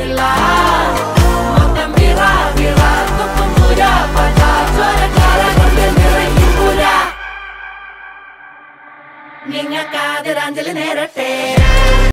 ಇಲ್ಲ മൊത്തം വിറ വിറ തുപ്പുപുര പതാചോരക്കാരകൊണ്ട് നിറയുപുര നിങ്ങൾക്കാതിരാഞ്ജലി നേരട്ടെ.